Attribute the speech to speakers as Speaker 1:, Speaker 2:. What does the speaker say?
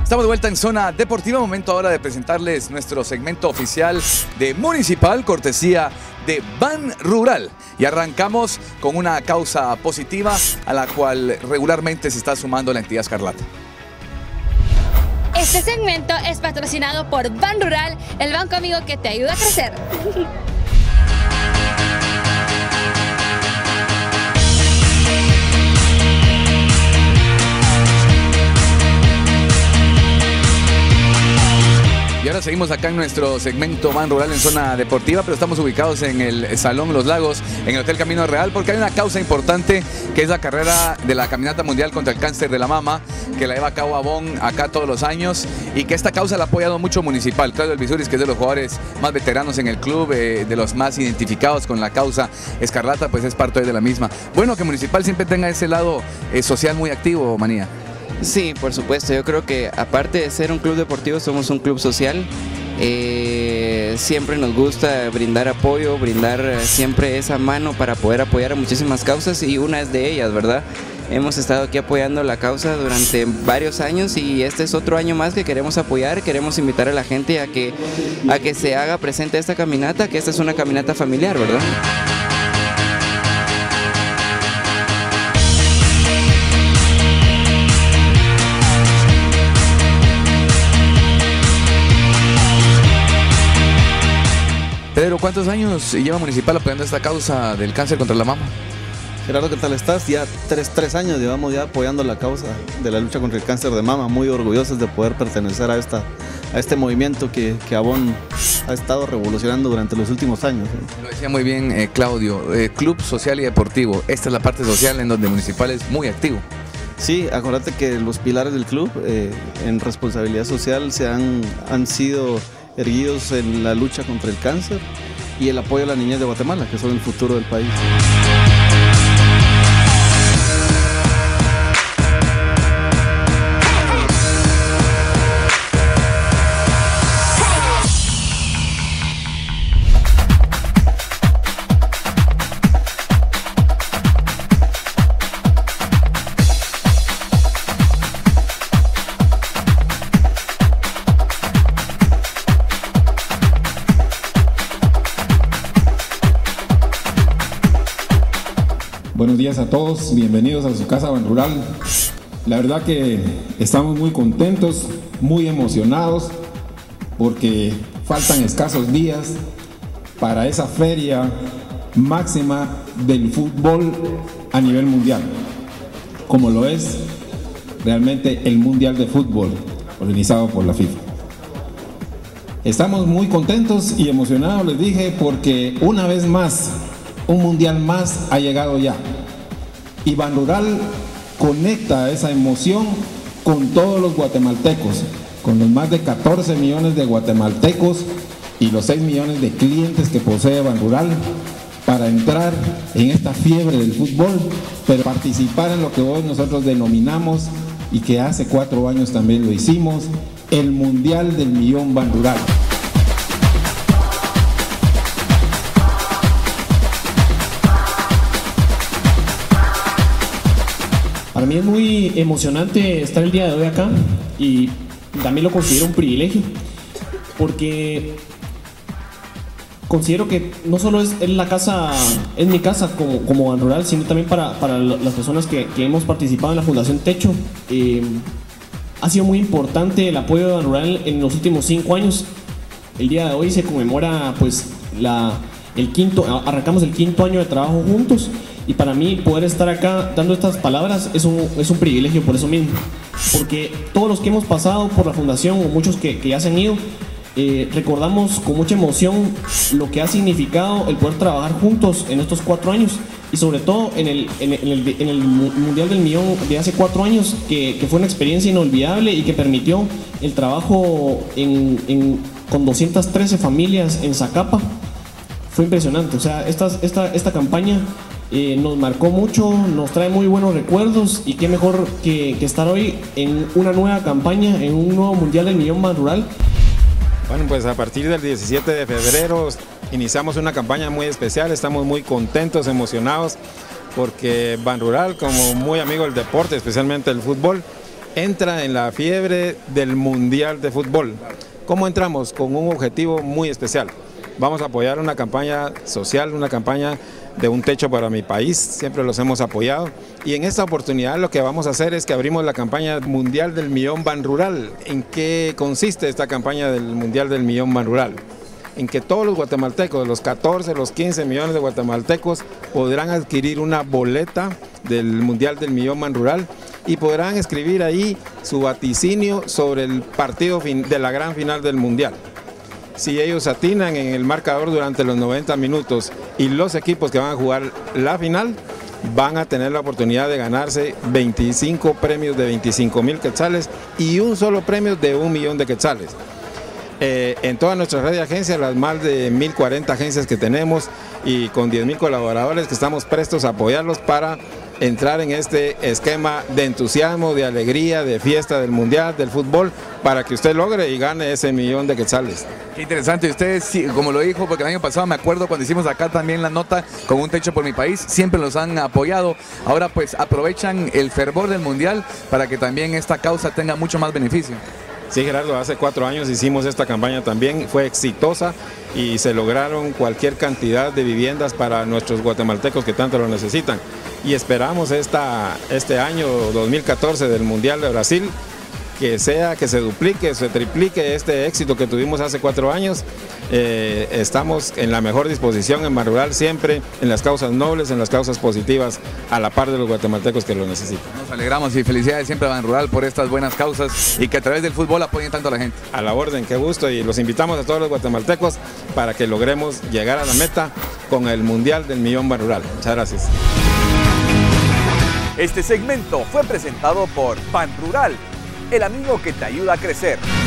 Speaker 1: Estamos de vuelta en Zona Deportiva, momento ahora de presentarles nuestro segmento oficial de Municipal, cortesía de Ban Rural. Y arrancamos con una causa positiva a la cual regularmente se está sumando la entidad Escarlata.
Speaker 2: Este segmento es patrocinado por Ban Rural, el banco amigo que te ayuda a crecer.
Speaker 1: Y ahora seguimos acá en nuestro segmento Ban Rural en Zona Deportiva, pero estamos ubicados en el Salón Los Lagos, en el Hotel Camino Real, porque hay una causa importante que es la carrera de la Caminata Mundial contra el Cáncer de la Mama, que la lleva a cabo Avon acá todos los años, y que esta causa la ha apoyado mucho Municipal. Claudio Alvisuris, que es de los jugadores más veteranos en el club, de los más identificados con la causa Escarlata, pues es parte de la misma. Bueno, que Municipal siempre tenga ese lado social muy activo, Manía.
Speaker 3: Sí, por supuesto. Yo creo que aparte de ser un club deportivo, somos un club social. Siempre nos gusta brindar apoyo, brindar siempre esa mano para poder apoyar a muchísimas causas, y una es de ellas, ¿verdad? Hemos estado aquí apoyando la causa durante varios años, y este es otro año más que queremos apoyar. Queremos invitar a la gente a que se haga presente esta caminata, que esta es una caminata familiar, ¿verdad?
Speaker 1: Pedro, ¿cuántos años lleva Municipal apoyando esta causa del cáncer contra la mama?
Speaker 4: Gerardo, ¿qué tal estás? Ya tres años llevamos ya apoyando la causa de la lucha contra el cáncer de mama. Muy orgullosos de poder pertenecer a este movimiento que Avon ha estado revolucionando durante los últimos años.
Speaker 1: Lo decía muy bien Claudio, club social y deportivo. Esta es la parte social en donde Municipal es muy activo.
Speaker 4: Sí, acuérdate que los pilares del club en responsabilidad social han sido erguidos en la lucha contra el cáncer y el apoyo a la niñez de Guatemala, que son el futuro del país.
Speaker 5: Buenos días a todos, bienvenidos a su casa Ban Rural. La verdad que estamos muy contentos, muy emocionados, porque faltan escasos días para esa feria máxima del fútbol a nivel mundial, como lo es realmente el Mundial de Fútbol organizado por la FIFA. Estamos muy contentos y emocionados, les dije, porque una vez más un mundial más ha llegado ya, y Ban Rural conecta esa emoción con todos los guatemaltecos, con los más de 14 millones de guatemaltecos y los 6 millones de clientes que posee Ban Rural, para entrar en esta fiebre del fútbol, pero participar en lo que hoy nosotros denominamos, y que hace 4 años también lo hicimos, el Mundial del Millón Ban Rural.
Speaker 6: Para mí es muy emocionante estar el día de hoy acá, y también lo considero un privilegio, porque considero que no solo es mi casa como Ban Rural, sino también para las personas que hemos participado en la Fundación Techo. Ha sido muy importante el apoyo de Ban Rural en los últimos 5 años. El día de hoy se conmemora pues arrancamos el 5.º año de trabajo juntos. Y para mí poder estar acá dando estas palabras es un privilegio por eso mismo. Porque todos los que hemos pasado por la fundación, o muchos que ya se han ido, recordamos con mucha emoción lo que ha significado el poder trabajar juntos en estos 4 años. Y sobre todo en el Mundial del Millón de hace 4 años, que fue una experiencia inolvidable y que permitió el trabajo con 213 familias en Zacapa. Fue impresionante. O sea, esta campaña nos marcó mucho, nos trae muy buenos recuerdos, y qué mejor que estar hoy en una nueva campaña, en un nuevo Mundial del Millón Ban Rural.
Speaker 7: Bueno, pues a partir del 17 de febrero iniciamos una campaña muy especial. Estamos muy contentos, emocionados, porque Ban Rural, como muy amigo del deporte, especialmente el fútbol, entra en la fiebre del Mundial de Fútbol. ¿Cómo entramos? Con un objetivo muy especial. Vamos a apoyar una campaña social, una campaña de un techo para mi país, siempre los hemos apoyado. Y en esta oportunidad lo que vamos a hacer es que abrimos la campaña mundial del millón Banrural. ¿En qué consiste esta campaña del mundial del millón Banrural? En que todos los guatemaltecos, los 14, los 15 millones de guatemaltecos podrán adquirir una boleta del mundial del millón Banrural y podrán escribir ahí su vaticinio sobre el partido de la gran final del mundial. Si ellos atinan en el marcador durante los 90 minutos y los equipos que van a jugar la final van a tener la oportunidad de ganarse 25 premios de 25,000 quetzales y un solo premio de 1,000,000 de quetzales. En toda nuestra red de agencias, las más de 1040 agencias que tenemos y con 10,000 colaboradores que estamos prestos a apoyarlos para entrar en este esquema de entusiasmo, de alegría, de fiesta del mundial, del fútbol, para que usted logre y gane ese 1,000,000 de quetzales.
Speaker 1: Qué interesante, ustedes, como lo dijo, porque el año pasado me acuerdo cuando hicimos acá también la nota con un techo por mi país, siempre los han apoyado. Ahora pues aprovechan el fervor del mundial para que también esta causa tenga mucho más beneficio.
Speaker 7: Sí, Gerardo, hace 4 años hicimos esta campaña también, fue exitosa y se lograron cualquier cantidad de viviendas para nuestros guatemaltecos que tanto lo necesitan. Y esperamos este año 2014 del Mundial de Brasil que se duplique, se triplique este éxito que tuvimos hace 4 años. Estamos en la mejor disposición en Banrural, siempre en las causas nobles, en las causas positivas, a la par de los guatemaltecos que lo necesitan.
Speaker 1: Nos alegramos y felicidades siempre a Banrural por estas buenas causas y que a través del fútbol apoyen tanto a la gente.
Speaker 7: A la orden, qué gusto, y los invitamos a todos los guatemaltecos para que logremos llegar a la meta con el Mundial del Millón Banrural. Muchas gracias.
Speaker 8: Este segmento fue presentado por Banrural, el amigo que te ayuda a crecer.